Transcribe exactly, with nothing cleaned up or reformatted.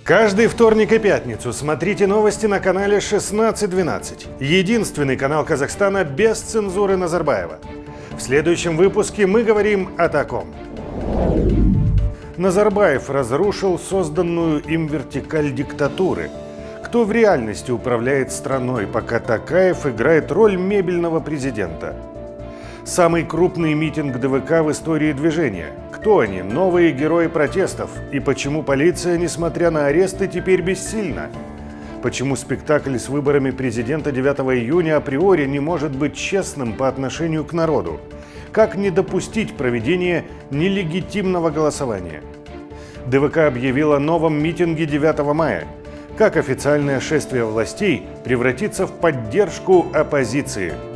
Каждый вторник и пятницу смотрите новости на канале шестнадцать двенадцать. Единственный канал Казахстана без цензуры Назарбаева. В следующем выпуске мы говорим о таком. Назарбаев разрушил созданную им вертикаль диктатуры. Кто в реальности управляет страной, пока Токаев играет роль мебельного президента? Самый крупный митинг ДВК в истории движения. Кто они, новые герои протестов? И почему полиция, несмотря на аресты, теперь бессильна? Почему спектакль с выборами президента девятого июня априори не может быть честным по отношению к народу? Как не допустить проведения нелегитимного голосования? ДВК объявила о новом митинге девятого мая. Как официальное шествие властей превратится в поддержку оппозиции?